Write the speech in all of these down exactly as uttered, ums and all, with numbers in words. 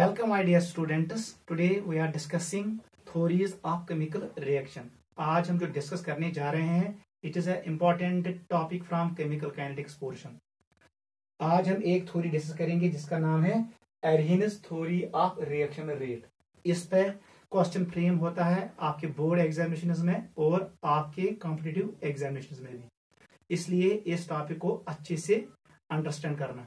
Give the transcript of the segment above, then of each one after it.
Welcome, my dear students. Today we are discussing theories of chemical reaction. आज हम जो discuss करने जा रहे हैं, it is a important topic from chemical kinetics portion. आज हम एक थ्योरी डिस्कस करेंगे जिसका नाम है Arrhenius theory of reaction rate. इस पे क्वेश्चन फ्रेम होता है आपके बोर्ड एग्जामिनेशन में और आपके कॉम्पिटिटिव एग्जामिनेशन में भी, इसलिए इस टॉपिक को अच्छे से अंडरस्टैंड करना.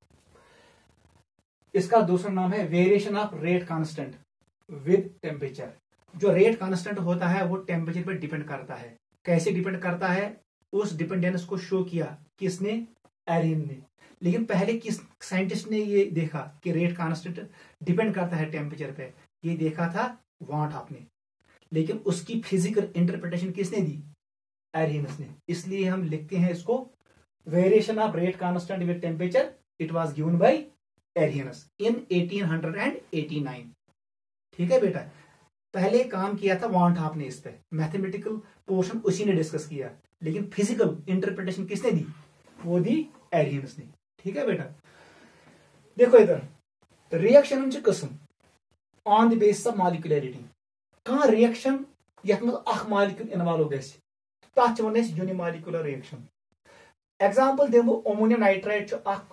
इसका दूसरा नाम है variation of rate constant with temperature. जो रेट कांस्टेंट होता है वो टेम्परेचर पर डिपेंड करता है. कैसे डिपेंड करता है, उस डिपेंडेंस को शो किया किसने, एरहिन ने. लेकिन पहले किस साइंटिस्ट ने ये देखा कि रेट कांस्टेंट डिपेंड करता है टेम्परेचर पे, ये देखा था वॉन हॉफ ने. लेकिन उसकी फिजिकल इंटरप्रिटेशन किसने दी, एरहिन्स ने. इसलिए हम लिखते हैं इसको variation of rate constant with temperature. It was given by Arrhenius in eighteen eighty nine. ठीक है बेटा, पहले काम किया था वॉन हॉफ ने इस पे, मैथमेटिकल पोर्शन उसी ने डिस्कस किया, लेकिन फिजिकल इंटरप्रिटेशन किसने दी, वो दी एरहिन्स ने. ठीक है बेटा, देखो इधर रिएक्शन कस्म on the basis of molecularity. कहां रिएक्शन यथ मज अख मॉलिक्यूल इन्वॉल्व गस तथ वन यूनिमॉलिक्यूलर रिएक्शन. एग्जांपल दिमो अमोनियम नाइट्रेट अख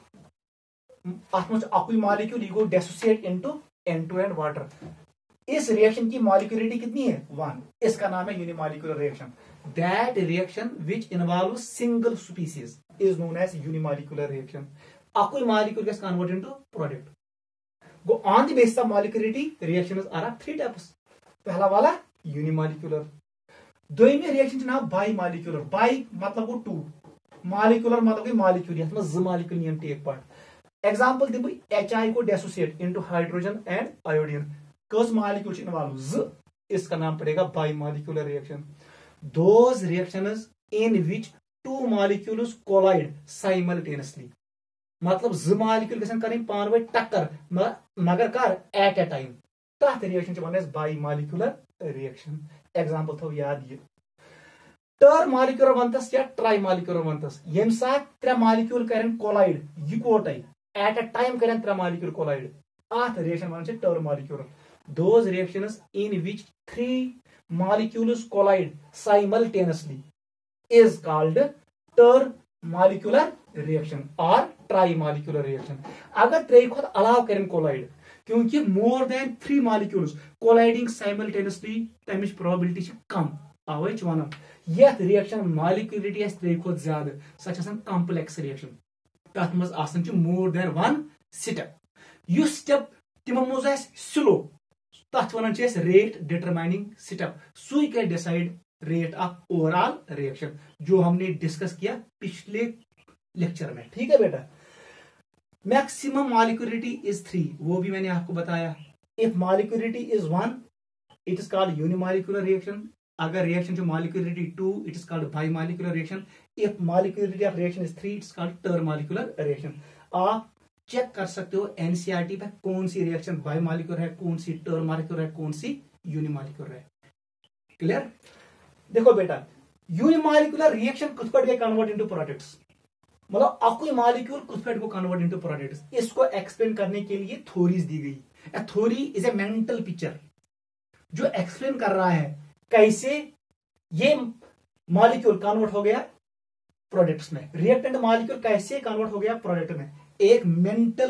अथ मज अकुई मॉलिक्यूल, यह गो dissociate into N two and water. इस रिएक्शन की मॉलिक्यूलरिटी कितनी है, वन. इसका नाम है unimolecular reaction. That reaction which involve single species is known as unimolecular reaction. अकुई molecule gets converted into product. Go on the basis of molecularity, reactions are of three types. पहला वाला unimolecular. दोयमी reaction नाम bimolecular. Bi मतलब वो to, molecular मतलब molecule यथ में ज मॉलिक्यूल नियम टेक पार्ट. एग्जांपल दिबो एच आई को dissociate into hydrogen and iodine. कस मॉलिक्यूल इन्वॉल्व, ज. इसका नाम पड़ेगा bimolecular reaction. Those reactions in which two molecules collide simultaneously. मतलब ज मॉलिक्यूल गसन करें पान वे टक्कर मगर कर एट ए टाइम. तथ रिएक्शन वन बाई मॉलिक्यूलर रिएक्शन. एग्जांपल थो याद ये टर मॉलिक्यूलर वंतस या ट्राई मॉलिक्यूलर वंतस. यम साथ त्रे मॉलिक्यूल करें कोलाइड इकोटाई एट अ टाइम करें त्रे मॉलिक्यूल कोलाइड. अथ रिएक्शन वन termolecular. Those reactions in which three molecules collide simultaneously is called ter-molecular reaction or tri-molecular reaction. अगर त्रे खुद अलाव करें कोलाइड, क्योंकि more than three molecules colliding simultaneously तमिच प्रोबेबिलिटी कम. अवे वन यथ रिएक्शन मॉलिक्यूलरिटी आस त्रे खुद ज्यादा, सह कॉम्प्लेक्स रिएक्शन. तथ मज आसान मोर देन वन स्टेप. युस स्टेप तिमो मज आस स्लो, तथ वन रेट डिटरमाइनिंग स्टेप. सुई कर decide rate of overall reaction, जो हमने डिस्कस किया पिछले लेक्चर में. ठीक है बेटा, मैक्सिमम मॉलिक्यूलरिटी इज थ्री, वो भी मैंने आपको बताया. If molecularity is one it is called unimolecular reaction. अगर रिएक्शन जो molecularity two it is called bimolecular reaction. If molecularity of reaction is three it is called termolecular reaction. आप check कर सकते हो NCERT पे कौन सी reaction by molecular है, कौन सी टर मॉलिक्यूलर है, कौन सी यूनिमॉलिक्यूलर है. क्लियर. देखो बेटा, यूनिमॉलिक्यूलर रिएक्शन कुछ पे गए कन्वर्ट इनटू प्रोडक्ट्स. मतलब अकुई मॉलिक्यूल कुछ पे को कन्वर्ट इनटू प्रोडक्ट्स. इसको एक्सप्लेन करने के लिए थ्योरीज दी गई. A theory is a mental picture जो एक्सप्लेन कर रहा है कैसे ये मॉलिक्यूल कन्वर्ट हो गया प्रोडक्ट्स में, रिएक्टेंट मॉलिक्यूल कैसे कन्वर्ट हो गया प्रोडक्ट में. एक मेंटल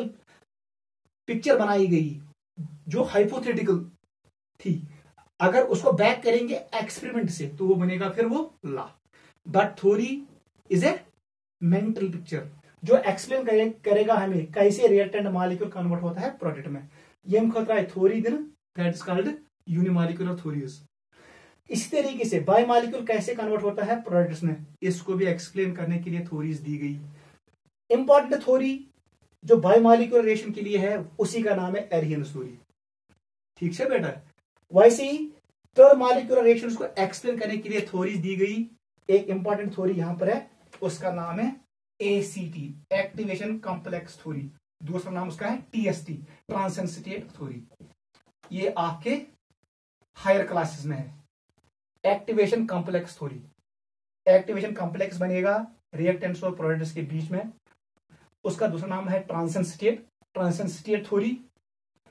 पिक्चर बनाई गई जो हाइपोथेटिकल थी. अगर उसको बैक करेंगे एक्सपेरिमेंट से तो वो बनेगा फिर वो law. But theory is a mental picture जो एक्सप्लेन करे, करेगा हमें कैसे रिएक्टेंट मॉलिक्यूल कन्वर्ट होता है प्रोडक्ट में. यम खतरा है theory then that is called unimolecular theories. इसी तरीके से बाई मॉलिक्यूल कैसे कन्वर्ट होता है प्रोडक्ट्स में, इसको भी एक्सप्लेन करने के लिए थ्योरीज दी गई. इंपॉर्टेंट थ्योरी जो बाई मॉलिक्यूलर रिएक्शन के लिए है उसी का नाम है एरहिन्स थ्योरी. ठीक है बेटा, वैसे ही टर मॉलिक्यूलर रिएक्शंस को एक्सप्लेन करने के लिए थ्योरीज दी गई. एक इंपॉर्टेंट थ्योरी यहां पर है, उसका नाम है एसीटी, एक्टिवेशन कॉम्प्लेक्स थ्योरी. दूसरा नाम उसका है टीएसटी, ट्रांसेंसिटेट थ्योरी. ये आपके हायर क्लासेस में है. Activation complex theory. Activation complex बनेगा रिएक्टेंट्स और प्रोडक्ट्स के बीच में. उसका दूसरा नाम है ट्रांसेंसिटेट ट्रांसेंसिटेट थ्योरी.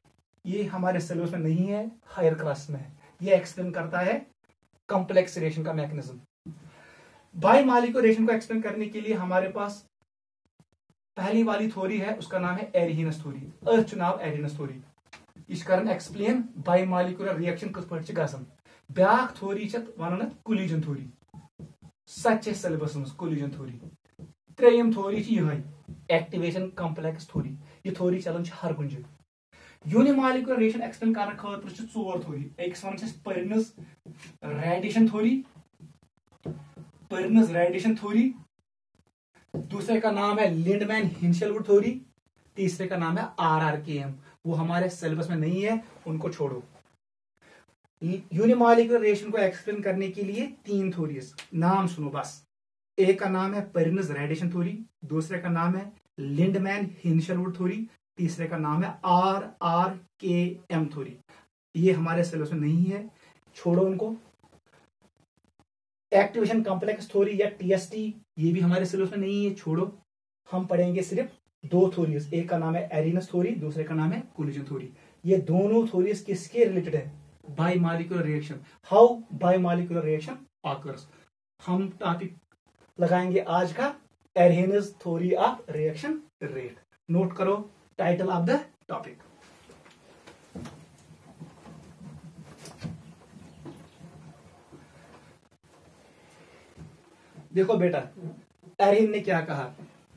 ये हमारे सिलेबस में नहीं है, हायर क्लास में है। ये एक्सप्लेन करता है कॉम्प्लेक्स रिएक्शन का मैकेनिज्म। बाइमॉलिक्यूलर रिएक्शन को एक्सप्लेन करने के लिए हमारे पास पहली वाली थ्योरी है, उसका नाम है एरिहीनस थ्योरी, अर्थ चुनाव एरिहीनस थ्योरी। इस कारण एक्सप्लेन बाइमॉलिक्यूलर रिएक्शन किस पट गसन। ब्याक थ्योरी वन कोलिजन थ्योरी, सच सिलेबस मज कोलिजन थ्योरी। त्रेयम थ्योरी यह एक्टिवेशन कॉम्प्लेक्स थ्योरी। ये थ्योरी चलान हर कुछ जगह। यूनिमॉलिक्यूलर रिएक्शन एक्सप्लेन करने खतर चोर थ्योरी। एक वन Perrin's radiation theory, Perrin's radiation theory, दूसरे का नाम है लिंडमैन हिंशलवुड थ्योरी, तीसरे का नाम है आर आर के एम। वो हमारे सिलेबस में नहीं है, उनको छोड़ो। यूनिमॉलिक्यूलर रिएक्शन को एक्सप्लेन करने के लिए तीन थ्योरीज, नाम सुनो बस। एक का नाम है पर्नस रेडिएशन थ्योरी, दूसरे का नाम है लिंडमैन हिंशलवुड थ्योरी, तीसरे का नाम है R R K M theory. ये हमारे सिलेबस में नहीं है, छोड़ो उनको। एक्टिवेशन कॉम्प्लेक्स थ्योरी या टीएसटी, ये भी हमारे सिलेबस में नहीं है, छोड़ो। हम पढ़ेंगे सिर्फ दो थ्योरीज, एक का नाम है एरिहीनस थ्योरी, दूसरे का नाम है कोलिजन थ्योरी। ये दोनों थ्योरीज किसके रिलेटेड है? Bimolecular reaction, how bimolecular reaction occurs. हम टॉपिक लगाएंगे आज का Arrhenius theory of reaction rate. Note करो टाइटल ऑफ द टॉपिक। देखो बेटा, एरिहीन ने क्या कहा,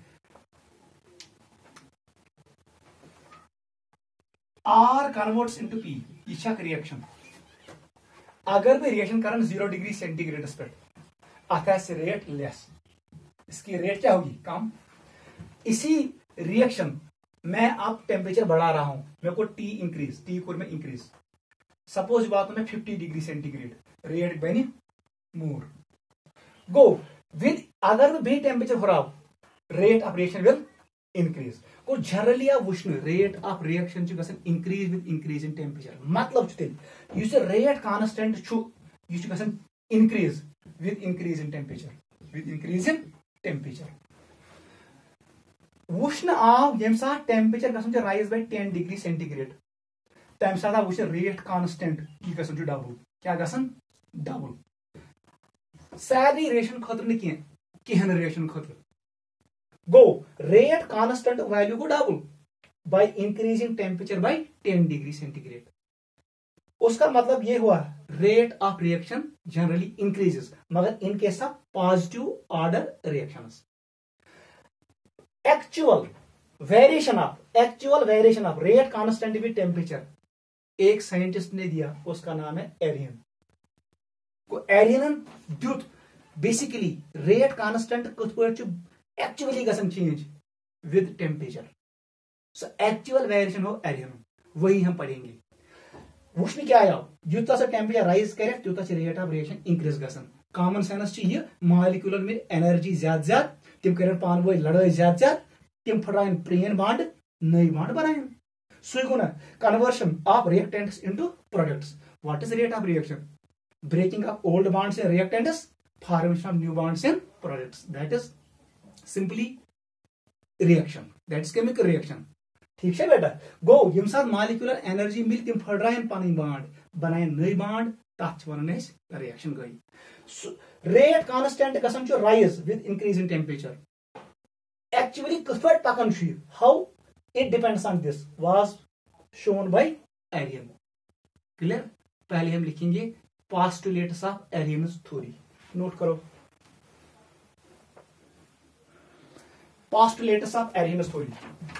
आर कन्वर्ट्स इनटू पी। यह रिएक्शन अगर भी रिएक्शन करन जीरो डिग्री सेंटीग्रेड पे, अत रेट लेस, इसकी रेट क्या होगी? कम। इसी रिएक्शन मैं अब टेम्परेचर बढ़ा रहा हूं, मेरे को टी इंक्रीज, टी को मैं इंक्रीज, सपोज बात में फिफ्टी डिग्री सेंटीग्रेड, रेट बने मोर। गो विद अगर बे टेम्परेचर हुराव, rate of reaction will increase. को जनरली आप वुचन रेट ऑफ रिएक्शन गसन increase with increase in temperature. मतलब तेल युस रेट कांस्टेंट छु, यह गसन increase with increase in temperature, with increase in temperature. वुचन आव यम साथ टेम्परेचर गसन rise by ten degree centigrade, तम साथ आव वुचन रेट कांस्टेंट यह गसन डबल। क्या गसन? डबल। सारी रिएक्शन खतर न कहन रिएक्शन खतर। गो रेट कांस्टेंट वैल्यू को double by increasing temperature by ten degree centigrade. उसका मतलब ये हुआ rate of reaction generally increases, मगर in case of positive order reactions. Actual variation of actual variation of rate constant with temperature एक scientist ने दिया, उसका नाम है एरिहीन। को एरिहीन द्युत बेसिकली रेट कांस्टेंट कथ पे एक्चुअली गसन change with temperature. So actual variation हो एरिहीन, वही हम पढ़ेंगे। वुचन क्या आया, यूता से टेम्परेचर राइज करे त्यूता से रेट ऑफ रिएक्शन इंक्रीज गसन। कॉमन सेंस ये मॉलिक्यूलर में एनर्जी ज्यादा ज्यादा, तिम करें पान वो लड़ाई ज्यादा ज्यादा, तिम फटायन प्रेन बॉन्ड, नई बॉन्ड बनायन। सो गो ना conversion of reactants into products. What is rate of reaction? Breaking of old bonds in reactants, formation of new bonds in products. That is simply reaction, that is chemical reaction. ठीक है बेटा। गो यम साथ molecular energy मिल तिम फड़रायन पन bond, बनायन नई bond, तथ वन reaction गई। रेट कांस्टेंट गसन rise with increase in temperature. Actually कथ पे पकन, how it depends on this was shown by Arrhenius. Clear? पहले हम लिखेंगे postulates of Arrhenius theory. Note करो पोस्टुलेट्स ऑफ एरिहीनस थ्योरी।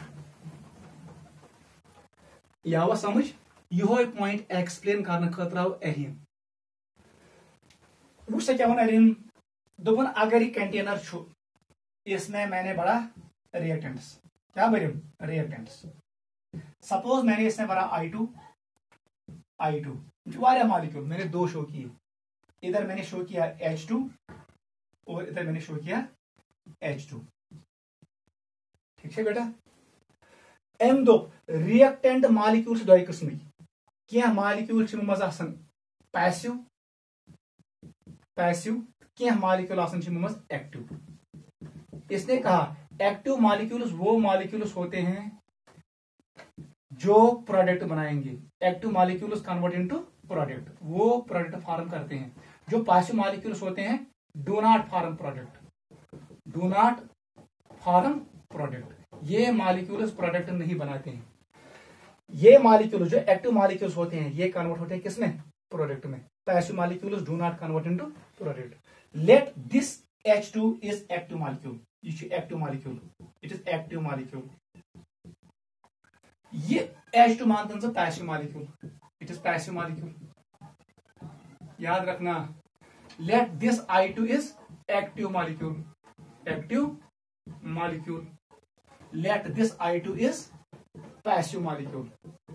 यह समझ यो पॉइंट एक्सप्लेन करने खतर आव एरिहीन। वो क्या वन एरिहीन दोपन अगर ये कंटेनर छु, इसमें मैंने बड़ा रिएक्टेंट्स, क्या भरम? रिएक्टेंट्स। सपोज मैंने इसमें भरा आई टू आई टू वाले मॉलिक्यूल मैंने दो शो किए। इधर मैंने शो किया एच टू और इधर मैंने शो किया एच टू। ठीक है बेटा। एम दो रिएक्टेंट मॉलिक्यूल्स दो किस्म क्या मॉलिक्यूल मज पैसिव पैसिव क्या मॉलिक्यूल मज एक्टिव। इसने कहा एक्टिव मॉलिक्यूल्स वो मॉलिक्यूल्स होते हैं जो प्रोडक्ट बनाएंगे, active molecules convert into product, वो प्रोडक्ट फॉर्म करते हैं। जो पैसिव मॉलिक्यूल्स होते हैं do not form product, do not form product, ये मॉलिक्यूल्स प्रोडक्ट नहीं बनाते हैं। ये मॉलिक्यूल्स जो एक्टिव मॉलिक्यूल्स होते हैं ये कन्वर्ट होते हैं किसमें, प्रोडक्ट में। Passive molecules do not convert into product. Let this H two is active molecule, ये छ active molecule, it is active molecule. ये एच टू मानते हैं passive molecule, it is passive molecule, याद रखना। Let this I two is active molecule, active molecule. Let this I two is passive molecule,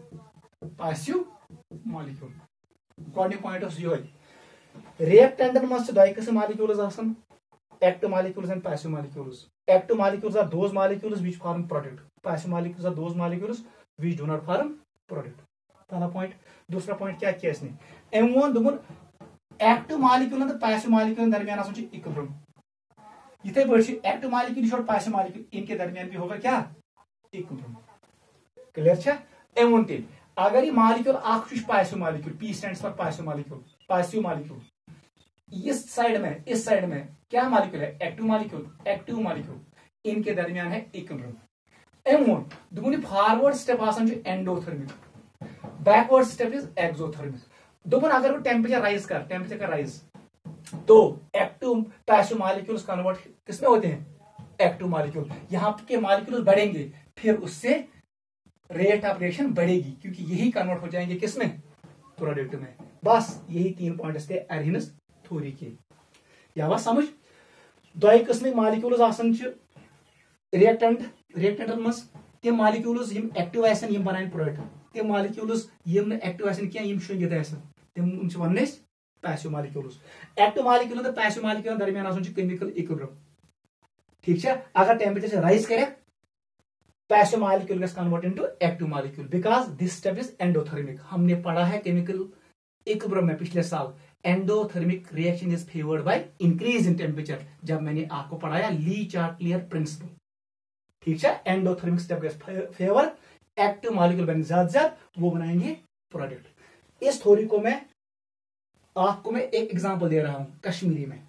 passive molecule. गॉडिंग point of view रिएक्टेंटन मज दो किस्म मॉलिक्यूल्स आसन, active molecules and passive molecules. Active molecules are those molecules which form product, passive molecules are those molecules which do not form product. पहला point. दूसरा point क्या किया इसने, एम वन दोन एक्टिव मॉलिक्यूल तो पैसिव मॉलिक्यूल दरमियान आसन इक्विलिब्रियम। इथे पी एक्टिव मॉलिक्यूल और पैसिव मॉलिक्यूल इनके दरमियान भी होगा क्या, इक्विलिब्रियम। क्लियर छा। एम वन तेल अगर ये मॉलिक्यूल आख passive molecule, P stands for passive molecule, passive molecule. इस साइड में, इस साइड में क्या मॉलिक्यूल है, एक्टिव मॉलिक्यूल, एक्टिव मॉलिक्यूल, इनके दरमियान है इक्विलिब्रियम। एम वन दोनों फॉरवर्ड स्टेप आसान जो endothermic, backward step is exothermic. दोनों अगर वो टेम्परेचर राइज कर, टेम्परेचर का राइज, तो एक्टिव पैसिव मॉलिक्यूल्स कन्वर्ट किसमें होते हैं, एक्टिव मॉलिक्यूल। यहाँ के मॉलिक्यूल्स बढ़ेंगे, फिर उससे रेट ऑफ रिएक्शन बढ़ेगी, क्योंकि यही कन्वर्ट हो जाएंगे किसमें, प्रोडक्ट में। बस यही तीन पॉइंट्स थे एरिनस थ्योरी के। या बस समझ दो किस्म मॉलिक्यूल्स आसन रिएक्टेंट, रिएक्टेंटन मज तम मॉलिक्यूल्स यम एक्टिव आसन यम बनान प्रोडक्ट, तम मॉलिक्यूल्स यम एक्टिव आसन क्या यम शुंगित आसन, तम वन पैसिव मॉलिक्यूल्स। एक्टिव मॉलिक्यूल तो पैसिव मॉलिक्यूल दरमियान आसन केमिकल इक्विलिब्रियम। ठीक है। अगर टेम्परेचर राइज करे, पैसिव मॉलिक्यूल गैस convert into active molecule, because this step is endothermic. हमने पढ़ा है केमिकल इक्विलिब्रियम में पिछले साल, endothermic reaction is favoured by increase in temperature, जब मैंने आपको पढ़ाया ली चार्टियर प्रिंसिपल। ठीक है। एंडोथर्मिक स्टेप गैस फेवर, एक्टिव मॉलिक्यूल बने ज्यादा ज्यादा, वो बनाएंगे प्रोडक्ट। इस थ्योरी को मैं आपको मैं एक एग्जांपल दे रहा हूं कश्मीरी में,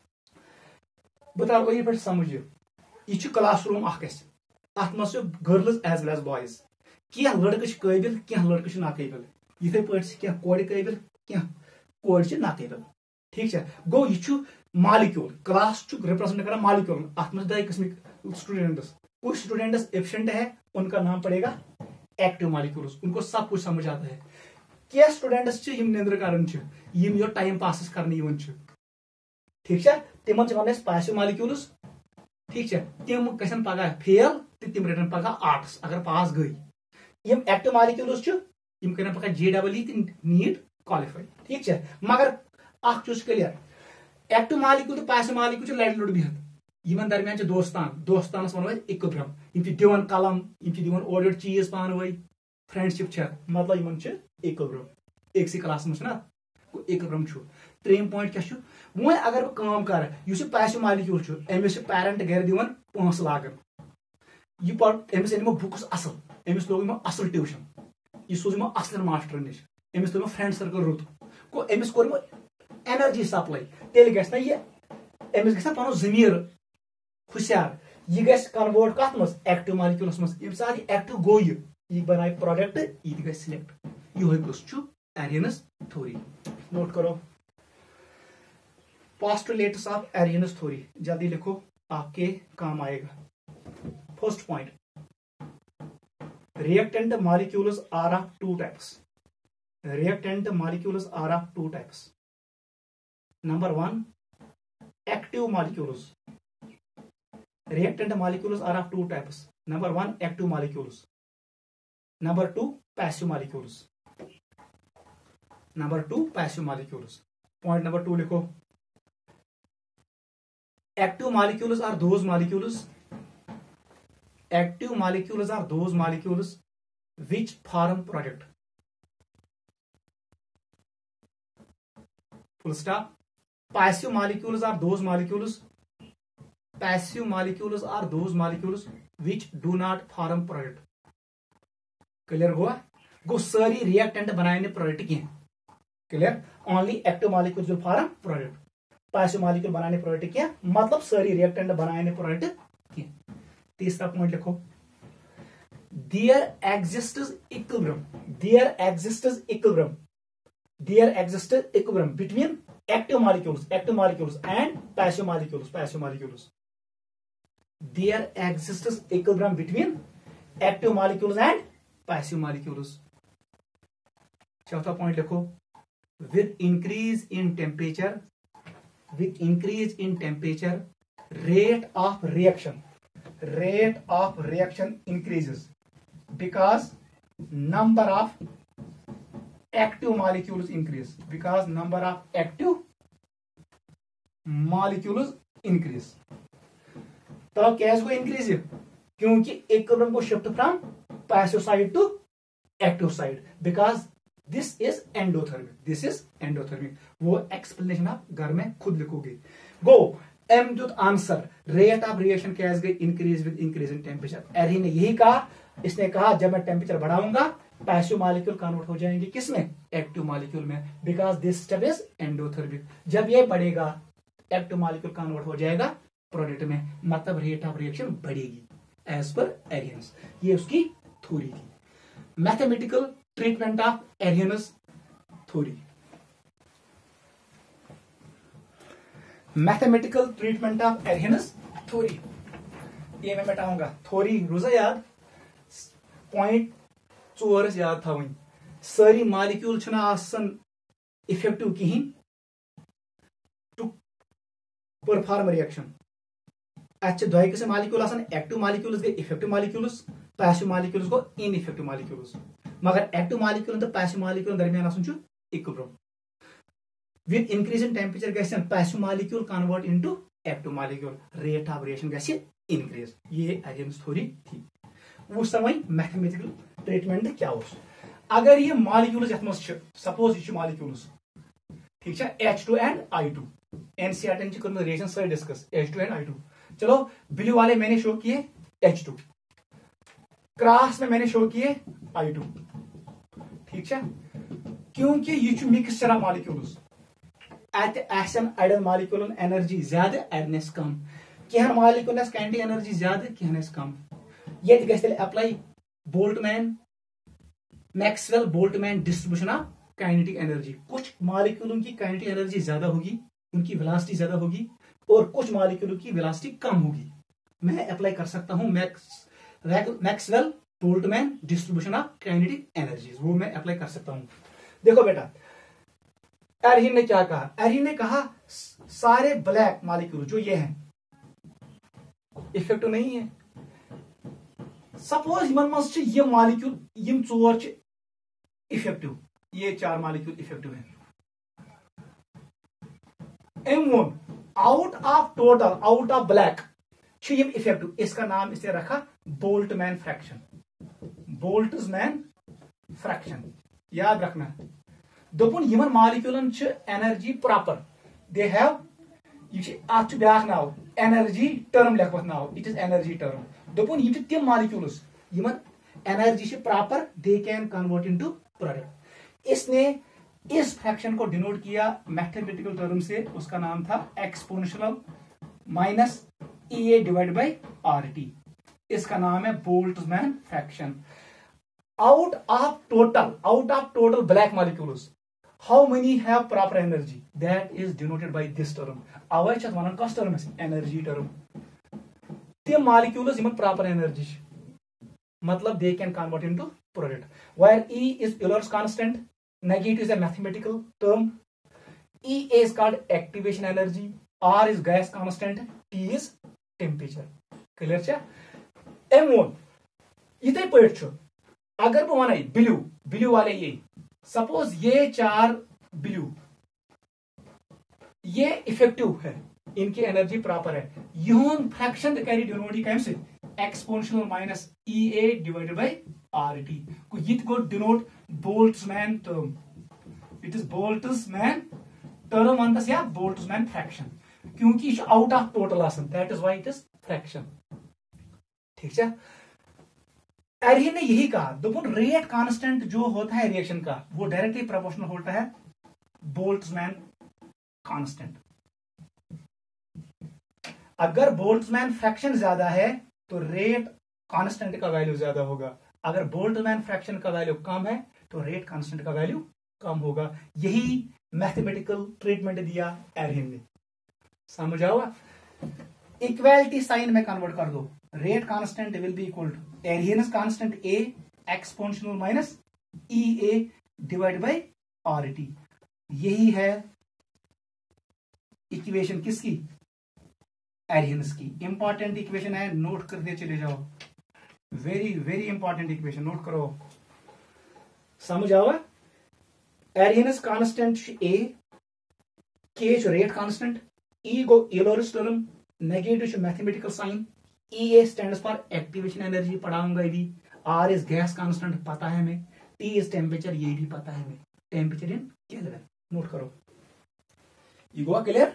बताओ ये पे समझिए। ये क्लासरूम अत मज girls as well as boys, क्या लड़के काबिल, क्या लड़के नाकाबिल, इथे पे क्या कोड़ काबिल, क्या कोड़ नाकाबिल। ठीक है। गो यह मॉलिक्यूल, क्लास रिप्रेजेंट कर मॉलिक्यूल, अत मज दो किस्म स्टूडेंट्स। कुछ स्टूडेंट्स एफिशिएंट है, उनका नाम पड़ेगा एक्टिव मॉलिक्यूल्स, उनको सब कुछ समझ आता है। क्या स्टूडेंट्स निंद्र कर टाइम पास कर, ठीक है, तिमन वन पैसिव मॉलिक्यूल्स। ठीक है। तिम गन पगह फेल तो तिम रटन पगह आर्ट्स अगर पास गई। यम एक्टिव मॉलिक्यूल्स यम कर पगह J double E NEET qualify. ठीक है। मगर अख चीज क्लियर, एक्टिव मॉलिक्यूल तो पैसिव मॉलिक्यूल लड़ लुड़ बिहत, यमन दरमियान दोस्तान, दोस्तानस वनो इक्विलिब्रियम, यम दिवन कलम, यम दिवन ओर चीज पान वही, फ्रेंडशिप छ, मतलब यमन इक्विलिब्रियम। एक क्लास में ना इक्विलिब्रियम छु। त्रेम पॉइंट क्या वो अगर बह काम कर, पैसिव मॉलिक्यूल अमिस पेरेंट गर दिवन पोस लागन, यह पढ़ अमिस अन बुक्स असल, अमिस लोग असल ट्यूशन, यह सोज असल मास्टर निश, अमिस लोग फ्रेंड सर्कल रुत, गो अमिस कोर एनर्जी सप्लाई, तेल गस ना यह अमिस गस पन जमीर खुशियार, यह गस कन्वर्ट कत मज एक्टिव मॉलिक्यूल्स मज। यम साथ एक्टिव गो यह बनाए प्रोडक्ट, यह गस सिलेक्ट। यह कुछ एरियनस थ्योरी। नोट करो पोस्टुलेट्स ऑफ एरियनस थ्योरी, जल्दी लिखो, आपके काम आएगा। First point, reactant molecules are of two types, reactant molecules are of two types. Number one, active molecules, reactant molecules are of two types. Number one, active molecules. Number two, passive molecules. Number two, passive molecules. Point number two लिखो, active molecules are those molecules, active molecules are those molecules which form product, full stop. Passive molecules are those molecules, passive molecules are those molecules which do not form product. Clear हुआ? गो सारी reactant बनाने product की clear, only active molecules will form product, passive molecule बनाने product क्या मतलब सारी reactant बनाने प्रोडक्ट की। तीसरा पॉइंट लिखो, there exists equilibrium, there exists equilibrium, there exists equilibrium between active molecules, active molecules and passive molecules, passive molecules, there exists equilibrium between active molecules and passive molecules. चौथा point लिखो, with increase in temperature, with increase in temperature, rate of reaction, rate of reaction increases because number of active molecules increase, because number of active molecules increase। तो कैसे को increase? क्योंकि इक्विलिब्रियम को shift from passive side to active side, because this is endothermic, this is endothermic. वो explanation आप घर में खुद लिखोगे। गो एम जो आंसर, रेट ऑफ रिएक्शन कैसे गई increase with increase in temperature. एरी ने यही कहा, इसने कहा जब मैं टेम्परेचर बढ़ाऊंगा पैसिव मॉलिक्यूल कन्वर्ट हो जाएंगे किसमें, एक्टिव मॉलिक्यूल में, because this step is endothermic. जब ये बढ़ेगा एक्टिव मॉलिक्यूल कन्वर्ट हो जाएगा प्रोडक्ट में, मतलब रेट ऑफ रिएक्शन बढ़ेगी एज पर एरियंस। ये उसकी थ्योरी थी, mathematical treatment of Arrhenius theory. Mathematical treatment of Arrhenius theory, ये मैं बताऊंगा। थ्योरी रोजा याद, पॉइंट चोर याद था। सारी मॉलिक्यूल आसन इफेक्टिव कहीं टू परफॉर्म रिएक्शन। अच्छे दो किस्म मॉलिक्यूल आसन, एक्टिव मॉलिक्यूल्स गए इफेक्टिव मॉलिक्यूल्स, पैसिव मॉलिक्यूल्स को इनइफेक्टिव मॉलिक्यूल्स। मगर एक्टिव मॉलिक्यूल तो पैसिव मॉलिक्यूल दरमियान आसन छु equilibrium. With increase in temperature गैस passive molecule convert into active molecule, rate of reaction गैस इंक्रीज। ये एरियंस थ्योरी थी। वो समय मैथमेटिकल ट्रीटमेंट क्या हो। अगर ये मॉलिक्यूल्स यथ मज सपोज ये मॉलिक्यूल्स ठीक है, H two and I two, NCERT ने कर रिएक्शन सारे discuss H two and I two. चलो ब्लू वाले मैंने शो किए एच टू, क्रॉस में मैंने शो किए आई टू, ठीक है, क्योंकि ये मिक्सचर ऑफ मॉलिक्यूल्स अड़न मॉलिक्यूलन एनर्जी ज्यादा अड़नस कम, कह मॉलिक्यूलस काइनेटिक एनर्जी ज्यादा कहनस कम। ये गल apply Boltzmann Maxwell Boltzmann distribution of kinetic energy. कुछ मॉलिक्यूलों की काइनेटिक एनर्जी ज्यादा होगी, उनकी वेलोसिटी ज्यादा होगी, और कुछ मॉलिक्यूलों की वेलोसिटी कम होगी। मैं अप्लाई कर सकता हूं max Maxwell Boltzmann distribution of kinetic energies, वो मैं अप्लाई कर सकता हूं। देखो बेटा, एरहिन ने क्या कहा, एरहिन ने कहा सारे ब्लैक मॉलिक्यूल जो ये हैं इफेक्टिव नहीं है। सपोज यमन मज ये मॉलिक्यूल यम चोर इफेक्टिव, ये चार मॉलिक्यूल इफेक्टिव है। एम वन out of total, out of black यम इफेक्टिव, इसका नाम इसने रखा बोल्टमैन फ्रैक्शन, बोल्ट्जमैन फ्रैक्शन। याद रखना, दोपुन यमन मॉलिक्यूलन एनर्जी प्रॉपर, दे हैव अत ब्याख नाव एनर्जी टर्म लेखवत नाव, इट इज एनर्जी टर्म। दोपुन ये तम मॉलिक्यूल्स यमन energy proper, they can convert into product. इसने इस फ्रैक्शन को डिनोट किया मैथमेटिकल टर्म से, उसका नाम था exponential minus E A divide by R T, इसका नाम है Boltzmann fraction. Out of total, out of total black molecules how many have proper energy, that is denoted by this term। अवै छ वनन कस टर्म एनर्जी टर्म। तम molecules यमन proper energy मतलब they can convert into product. Where E is Euler's constant, negative is a mathematical term, E is called activation energy, R is gas constant, T is temperature। Clear छ? M वन इतै पठ छ। अगर बह one blue, blue वाले ये suppose ये चार ब्लू ये इफेक्टिव है, इनकी एनर्जी प्रॉपर है, यून फ्रैक्शन कैरी डिनोट कम से exponential minus E A divided by R T को यित गो denote Boltzmann term, it is Boltzmann term वनस या बोल्ट्जमैन फ्रैक्शन, क्योंकि ये आउट ऑफ टोटल आसन, that is why it is fraction. ठीक है, एरियन ने यही कहा, दोपन रेट कांस्टेंट जो होता है रिएक्शन का वो डायरेक्टली प्रोपोर्शनल होता है बोल्ट्जमैन कांस्टेंट। अगर बोल्ट्जमैन फ्रैक्शन ज्यादा है तो रेट कांस्टेंट का वैल्यू ज्यादा होगा, अगर बोल्ट्जमैन फ्रैक्शन का वैल्यू कम है तो रेट कांस्टेंट का वैल्यू कम होगा। यही मैथमेटिकल ट्रीटमेंट दिया एरियन ने। समझ आओ? इक्वालिटी साइन में कन्वर्ट कर दो, rate constant will be equal to Arrhenius constant A exponential minus E A divide by R T. यही है इक्वेशन किसकी? एरियंस की। इंपॉर्टेंट इक्वेशन है, नोट करते चले जाओ। Very very important equation, note करो। समझ आओ? Arrhenius constant A, K rate constant, E गो Euler's term, negative mathematical sign, E A stands for activation energy, पढ़ाऊंगा भी। आर इज गैस कांस्टेंट पता है हमें, टी इज टेम्परेचर, ये भी पता है हमें, टेम्परेचर इन केल्विन। नोट करो, ये गो क्लियर?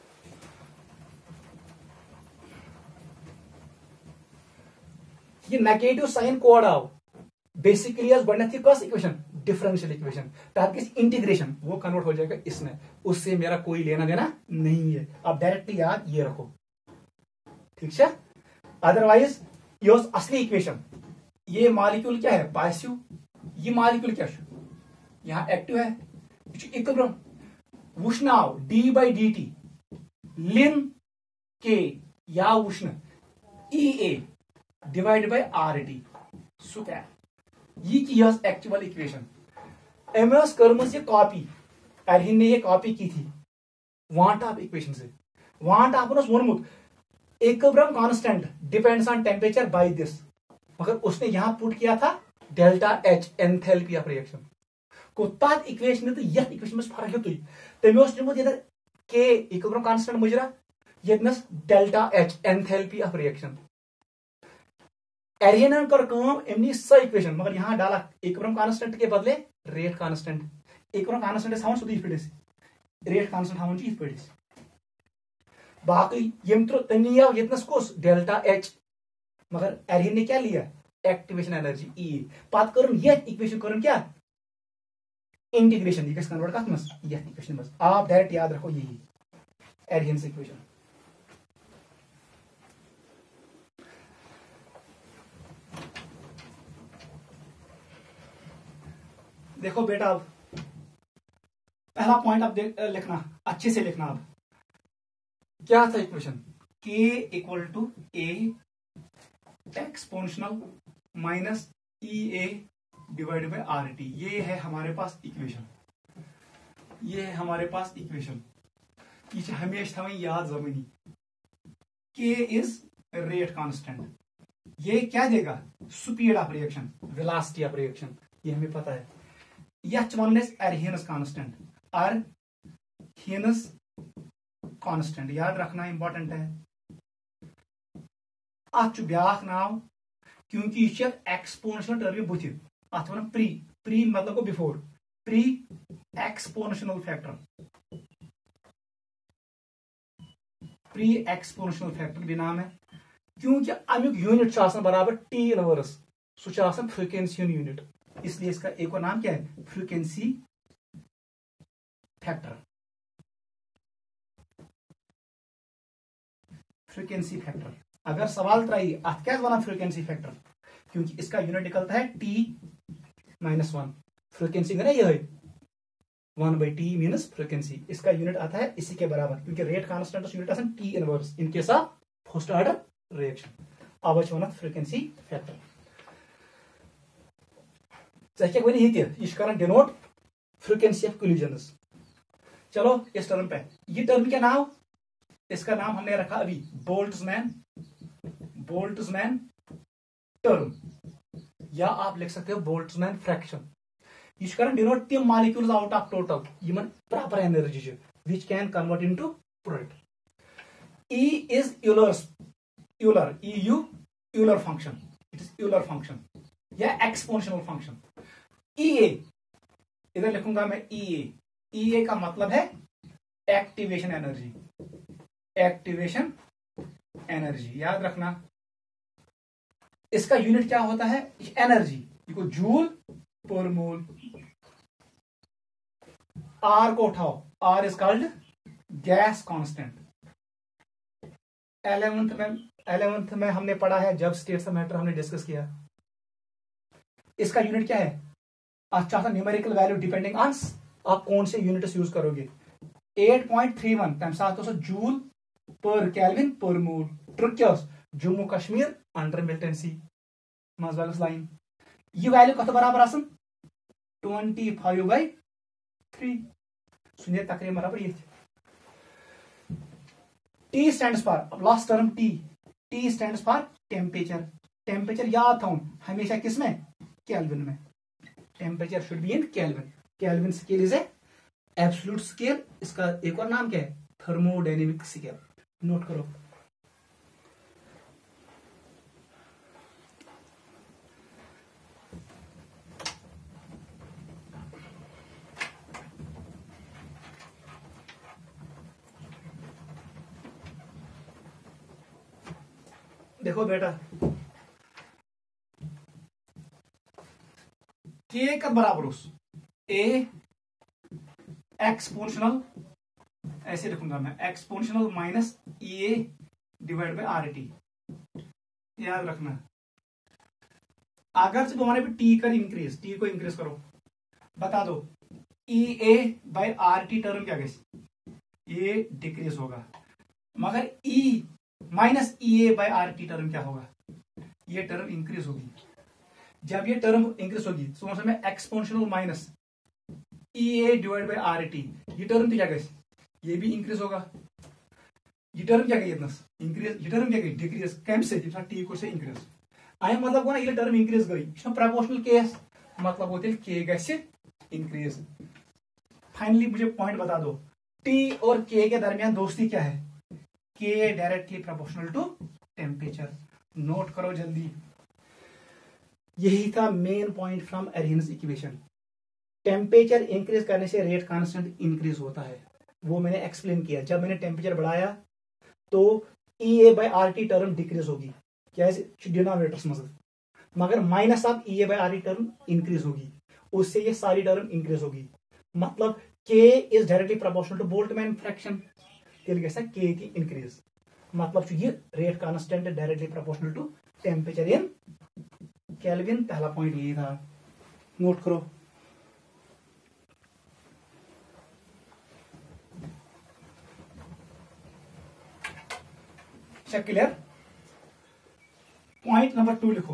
ये नेगेटिव साइन कोड आओ बेसिकली कस इक्वेशन, डिफरेंशियल इक्वेशन, ताकि इंटीग्रेशन वो कन्वर्ट हो जाएगा इसमें, उससे मेरा कोई लेना देना नहीं है। अब डायरेक्टली याद ये रखो, ठीक है? अदरवाइज ये असली इक्वेशन, ये मॉलिक्यूल क्या है? पैसिव, ये मॉलिक्यूल क्या है? यहां एक्टिव है, इक्विलिब्रियम। उष्णाव डी बाई डी टी लिन के या उष्ण E A divide by R T so क्या ये की एक्चुअल इक्वेशन एमएस कर्मस ये कॉपी एरियन ने ये कॉपी की थी वांट ऑफ इक्वेशन से। वांट ऑफ वोनमुत equilibrium constant depends on temperature by this, मगर उसने यहां पुट किया था delta H enthalpy of reaction को। तथ इक्वेशन तो यह इक्वेशन में फर्क है, तमें निमुत ये के इक्विलिब्रियम कांस्टेंट मुजरा यस delta H enthalpy of reaction. Arrhenius कर एमनी स इक्वेशन, मगर यहां डाला इक्विलिब्रियम कांस्टेंट के बदले रेट कांस्टेंट। इक्विलिब्रियम कांस्टेंट हावन सुधी पे, रेट कांस्टेंट हावन इत पे। बाकी यम तनिया यतनस कोस डेल्टा एच, मगर एरियन ने क्या लिया? Activation energy E. पत कर यह इक्वेशन कर क्या? इंटीग्रेशन, यह कन्वर्ट कत मस यह इक्वेशन मस। आप डायरेक्ट याद रखो यही एरियन इक्वेशन। देखो बेटा, अब पहला पॉइंट आप लिखना, अच्छे से लिखना। अब क्या था equation? K equal to A exponential minus E A divide by R T. ये है हमारे पास इक्वेशन, ये है हमारे पास इक्वेशन। ये हमेशा थमें याद जमीनी, के इज रेट कांस्टेंट। ये क्या देगा? Speed of reaction, velocity of reaction, ये हमें पता है। यह वन एरियनस कांस्टेंट, एरियनस कांस्टेंट याद रखना इंपॉर्टेंट है। अत ब्याख नाव, क्योंकि यह एक्सपोनेंशियल टर्म बुथ, अत वन प्री, प्री मतलब को before, pre exponential factor, pre exponential factor भी नाम है, क्योंकि अमुक यूनिट बराबर टी इनवर्स, सह फ्रीक्वेंसी यूनिट, इसलिए इसका एक और नाम क्या है? Frequency factor. फ्रीक्वेंसी फैक्टर अगर सवाल त्राई अत क्या वन फ्रीक्वेंसी फैक्टर, क्योंकि इसका यूनिट निकलता है टी माइनस वन। फ्रीक्वेंसी ना यह one by T means frequency, इसका यूनिट आता है इसी के बराबर, क्योंकि रेट कांस्टेंट यूनिट आसान T inverse in case of first order reaction. अब वन फ्रीक्वेंसी फैक्टर वन ये डिनोट फ्रीक्वेंसी ऑफ कोलिजन्स। चलो इस टर्म पे, ये टर्म क्या नाम? इसका नाम हमने रखा अभी बोल्ट्जमैन, बोल्ट्जमैन टर्म, या आप लिख सकते हो बोल्ट्जमैन फ्रैक्शन। यह डिनोट तिम मॉलिक्यूल्स आउट ऑफ टोटल यमन proper energy which can convert into product. E is Euler's, Euler E यू Euler function, it is Euler function या एक्सपोनेंशियल फंक्शन। ई ए इधर लिखूंगा मैं ई ए, ई ए का मतलब है एक्टिवेशन एनर्जी, एक्टिवेशन एनर्जी याद रखना। इसका यूनिट क्या होता है, एनर्जी, देखो जूल पर मोल। आर को उठाओ, R is called gas constant. Eleventh में इलेवेंथ में हमने पढ़ा है जब स्टेट्स ऑफ मैटर हमने डिस्कस किया। इसका यूनिट क्या है, अच्छा सा न्यूमेरिकल वैल्यू डिपेंडिंग ऑन आप कौन से यूनिट्स यूज करोगे। एट पॉइंट थ्री वन तम सात जूल पर केल्विन पर मोल। ट्रुक क्या जम्मू कश्मीर अंडर मिलिटेंसी मज लाइन। यह वैल्यू कत बराबर आसन ट्वेंटी फाइव बाई थ्री सुनिए तकरीबन बराबर ये। T stands for, last term T, T stands for temperature. Temperature याद था हमेशा किसमें, केल्विन में। Temperature should be in Kelvin. Kelvin scale is a absolute scale. इसका एक और नाम क्या है, थर्मोडायनेमिक स्केल। नोट करो। देखो बेटा, के का बराबर उस ए एक्सपोनेंशियल, ऐसे लिखूंगा मैं, exponential minus E A divide by R T. याद रखना, अगर से तुम्हारे पे टी कर इंक्रीज, टी को इंक्रीज करो, बता दो E A by R T term क्या गई, ये डिक्रीज होगा। मगर E minus E A by R T term क्या होगा, ये टर्म इंक्रीज होगी। जब ये टर्म इंक्रीज होगी तो समझ में exponential minus E A divide by R T, ये टर्म तो क्या गई, ये भी इंक्रीज होगा। ये टर्म क्या गई इतना इंक्रीज, ये टर्म क्या गई डिक्रीज, कम से टी को से इंक्रीज। आय मतलब गो ना ये टर्म इंक्रीज गई, प्रोपोर्शनल केस मतलब होते के गए इंक्रीज। फाइनली मुझे पॉइंट बता दो, टी और के के दरमियान दोस्ती क्या है, K directly proportional to temperature. Note करो जल्दी, यही था main point from Arrhenius equation. Temperature increase करने से रेट कांस्टेंट इंक्रीज होता है, वो मैंने एक्सप्लेन किया। जब मैंने टेम्परेचर बढ़ाया तो E A by R T term decrease होगी, क्या डिनोमिनेटर्स में, मगर minus of E A by R T term increase होगी, उससे ये सारी टर्म इंक्रीज होगी। मतलब K is directly proportional to Boltzmann fraction, K की इंक्रीज। मतलब ये rate constant directly proportional to temperature in Kelvin. पहला पॉइंट यही था, नोट करो। Check clear. Point number two लिखो,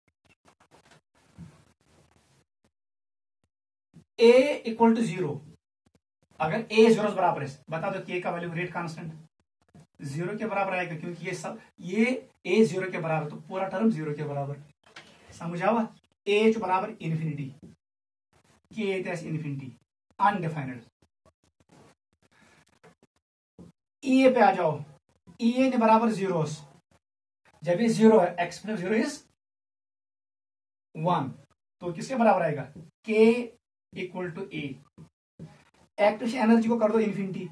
ए इक्वल टू जीरो। अगर ए जीरो बराबर है, बता दो के का वैल्यू रेट कांस्टेंट जीरो के बराबर आएगा, क्योंकि ये सब ये ए जीरो के बराबर, तो पूरा टर्म जीरो के बराबर। समझ आवा, ए बराबर इन्फिनिटी, के इन्फिनिटी अनडिफाइंड। ई ए पे आ जाओ, ई ए ने बराबर जीरो, जब ये जीरो है एक्सपोनेंशियल जीरो इज वन, तो किसके बराबर आएगा, K equal to A. Active energy को कर दो infinity,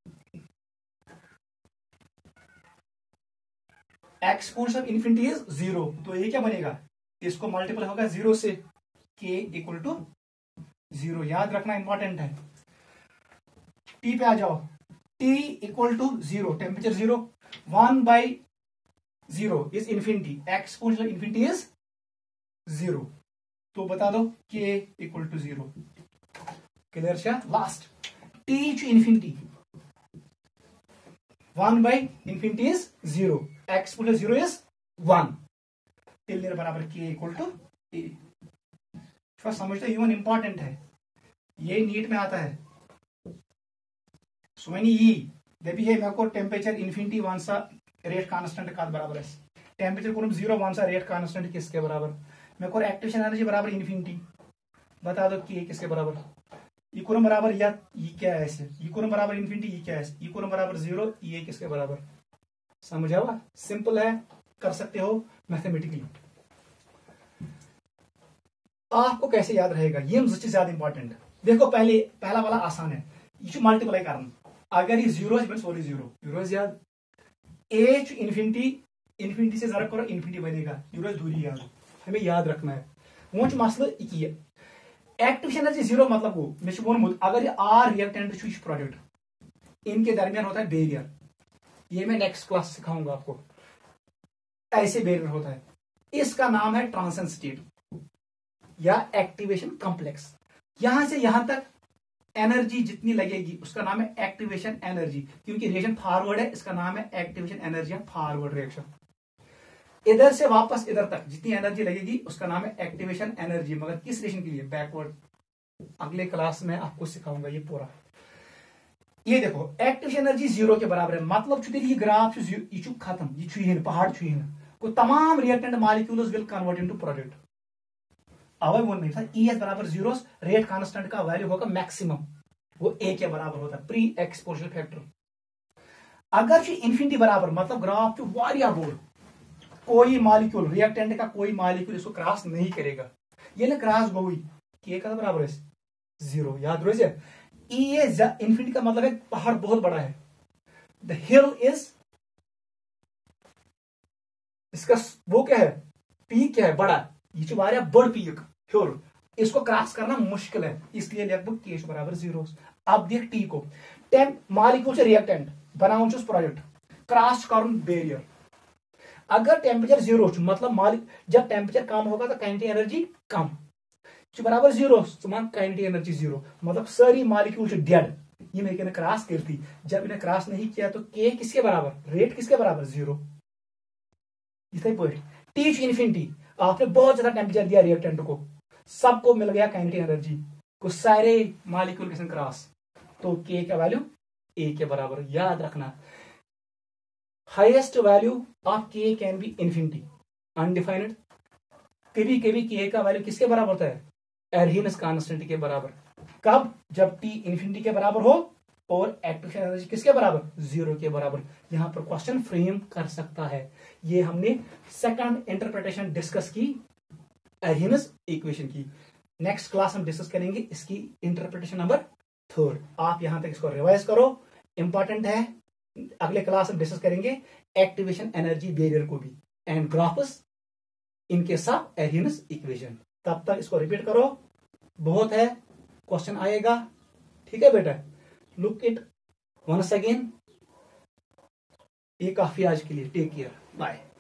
exponential infinity is zero, तो ये क्या बनेगा, इसको मल्टीपल होगा जीरो से, के इक्वल टू जीरो। याद रखना इंपॉर्टेंट है। टी पे आ जाओ, T equal to zero, temperature zero, one by zero is infinity, exponential infinity is zero, तो बता दो K equal to zero. Clear है। Last T to infinity, one by infinity is zero, exponential zero is one, till बराबर K equal to ए। समझते यून important है, ये NEET में आता है। सो ई देवी है, मेरे को टेम्परेचर इन्फिनिटी वन सा रेट कांस्टेंट का बराबर है, टेम्परेचर को जीरो वन सा रेट कांस्टेंट किसके बराबर, मेरे को एक्टिव एनर्जी बराबर इन्फिनिटी, बता दो कि किसके बराबर, इक्वल बराबर या ये क्या है ऐसे, इक्वल बराबर इन्फिनिटी, ये क्या है इक्वल बराबर जीरो, ये किसके बराबर। समझ आवा, सिंपल है, कर सकते हो मैथमेटिकली। आपको कैसे याद रहेगा, ये मुझे ज्यादा इंपॉर्टेंट है। देखो पहले पहला वाला आसान है, ये मल्टीप्लाई करना, अगर ये जीरो है सॉरी जीरो जीरो याद, ए टू इन्फिनिटी इन्फिनिटी से ज़रा करो, इन्फिनिटी बनेगा, ये दूरी याद, हमें याद रखना है। वो मसला यह एक्टिवेशन एनर्जी जीरो मतलब गो मे वोनमुत अगर ये आर रिएक्टेंट प्रोडक्ट इनके दरमियान होता है बैरियर, ये मैं नेक्स्ट क्लास सिखाऊंगा आपको, ऐसे बैरियर होता है, इसका नाम है ट्रांजिशन स्टेट या एक्टिवेशन कॉम्प्लेक्स। यहां से यहां तक एनर्जी जितनी लगेगी उसका नाम है एक्टिवेशन एनर्जी, क्योंकि रिएक्शन फॉरवर्ड है, इसका नाम है एक्टिवेशन एनर्जी फॉरवर्ड रिएक्शन। इधर से वापस इधर तक जितनी एनर्जी लगेगी उसका नाम है एक्टिवेशन एनर्जी, मगर किस रिएक्शन के लिए, बैकवर्ड। अगले क्लास में आपको सिखाऊंगा ये पूरा। ये देखो एक्टिवेशन एनर्जी जीरो के बराबर है, मतलब ये ग्राफ ये खत्म, ये पहाड़ को तमाम reactant molecules will convert into product. अवे वो नहीं था ई एस बराबर जीरो, रेट कांस्टेंट का वैल्यू होगा मैक्सिमम, वो ए के बराबर होता है, प्री एक्सपोजर फैक्टर। अगर इन्फिनिटी बराबर मतलब ग्राफ वारिया बोर्ड, कोई मॉलिक्यूल रिएक्टेंट का कोई मॉलिक्यूल इसको क्रॉस नहीं करेगा, ये ना क्रॉस गोई के का बराबर है जीरो, याद रहे। ई एस इन्फिनिटी का मतलब है पहाड़ बहुत बड़ा है, द हिल इज, इसका वो क्या है, पीक क्या है, बड़ा, ये वारिया बड़ पीक हिल, इसको क्रॉस करना मुश्किल है, इसलिए लगभग के बराबर जीरो। अब देख टी को, टेम मॉलिक्यूल से रिएक्टेंट बनाऊं प्रोडक्ट, क्रॉस करूं बैरियर, अगर टेम्परेचर जीरो मतलब मालिक जब टेम्परेचर कम होगा तो काइनेटिक एनर्जी कम बराबर जीरो, काइनेटिक एनर्जी जीरो मतलब सारी मॉलिक्यूल डेड, ये मैंने क्रॉस करती, जब इन्हें क्रॉस नहीं किया तो के किसके बराबर, रेट किसके बराबर, जीरो। इसे टी इन्फिनिटी, आपने बहुत ज्यादा टेम्परेचर दिया रिएक्टेंट को, सबको मिल गया काइनेटिक एनर्जी को, सारे मॉलिक्यूल के संग क्रॉस, तो के का वैल्यू ए के बराबर, याद रखना। Highest value of K can be infinity, undefined. कभी कभी के का वैल्यू किसके बराबर होता है, एर्हियन्स कांस्टेंट के बराबर, कब, जब टी इन्फिनिटी के बराबर हो और एक्टिवेशन एनर्जी किसके बराबर, जीरो के बराबर। यहां पर क्वेश्चन फ्रेम कर सकता है। ये हमने सेकंड इंटरप्रिटेशन डिस्कस की एर्हियन्स इक्वेशन की। नेक्स्ट क्लास हम डिस्कस करेंगे इसकी इंटरप्रिटेशन नंबर थर्ड। आप यहां तक इसको रिवाइज करो, इंपॉर्टेंट है। अगले क्लास में डिस्कस करेंगे एक्टिवेशन एनर्जी बैरियर को भी एंड ग्राफ्स इनके साथ एर्हियन्स इक्वेशन। तब तक इसको रिपीट करो, बहुत है, क्वेश्चन आएगा, ठीक है बेटा। Look it once again. ये काफी आज के लिए, टेक केयर, बाय।